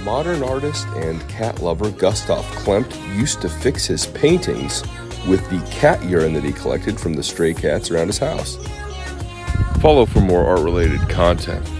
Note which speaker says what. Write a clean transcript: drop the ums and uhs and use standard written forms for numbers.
Speaker 1: Modern artist and cat lover Gustav Klimt used to fix his paintings with the cat urine that he collected from the stray cats around his house. Follow for more art-related content.